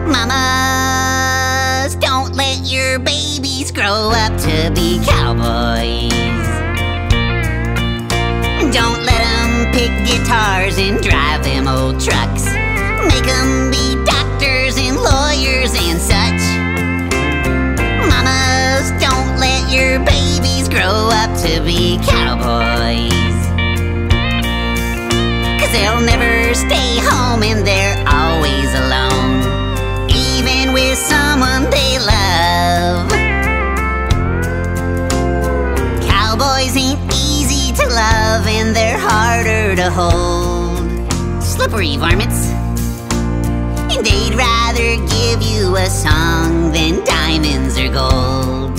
Mamas, don't let your babies grow up to be cowboys. Don't let them pick guitars and drive them old trucks. Make them be doctors and lawyers and such. Mamas, don't let your babies grow up to be cowboys. 'Cause they'll never stay home and they're always alone, even with someone they love. Cowboys ain't easy to love and they're harder to hold. Slippery varmints. And they'd rather give you a song than diamonds or gold.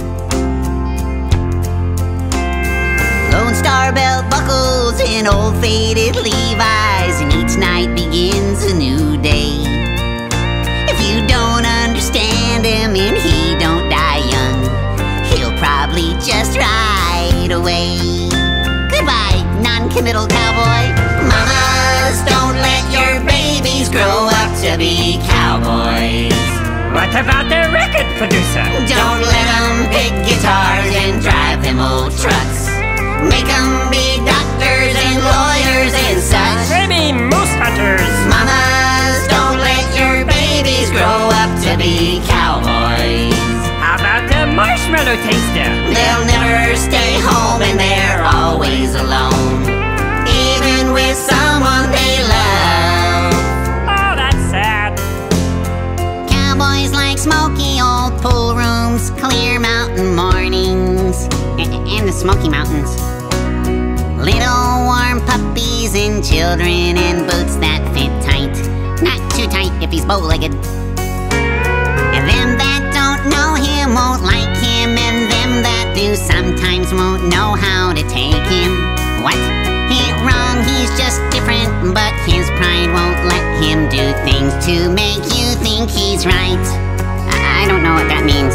Lone Star belt buckles and old faded Levi's, and each night begins a new day. If you don't understand him and he don't die young, he'll probably just ride away. Goodbye, non-committal cowboy. Mamas, don't let your babies grow up to be cowboys. What about the record producer? Don't let them pick guitars and drive them old trucks. Make them be doctors and lawyers and such. Maybe moose hunters. Mamas, don't let your babies grow up to be cowboys. How about the marshmallow taster? They'll never stay home and they're always alone, even with someone they love. Oh, that's sad. Cowboys like smoky old pool rooms, clear mountain mornings, and the Smoky Mountains. Little warm puppies and children and boots that fit tight. Not too tight if he's bow-legged. And them that don't know him won't like him, and them that do sometimes won't know how to take him. What? He ain't wrong, he's just different, but his pride won't let him do things to make you think he's right. I don't know what that means.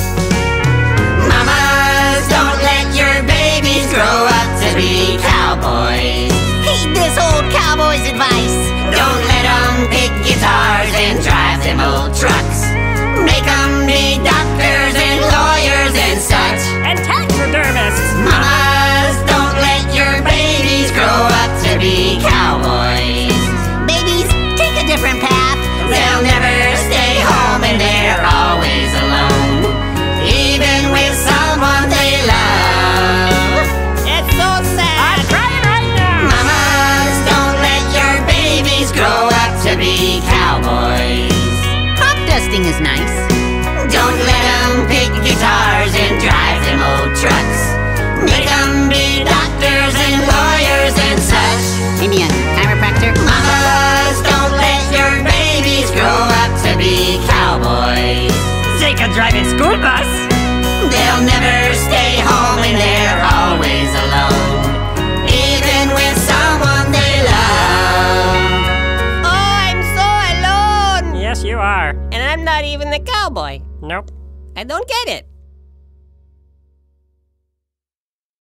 Mamas, don't let your babies grow up to be cowboys. Heed this old cowboy's advice. Don't let them pick guitars and drive them old trucks. Make them be doctors and lawyers and such. And taxidermists. Mamas, don't let your babies grow up to be cowboys. Babies, take a different path. They'll never stay home and they're always alone, even with someone they love. It's so sad. I'm crying right now. Mamas, don't let your babies grow up to be cowboys. Crop dusting is nice. Don't let them pick guitars and drive them old trucks. Make them be doctors and lawyers and such. Maybe a chiropractor. Mamas, don't let your babies grow up to be cowboys. They can drive a school bus. They'll never stay home and they're always alone, even with someone they love. Oh, I'm so alone! Yes, you are. And I'm not even the cowboy. Nope. I don't get it.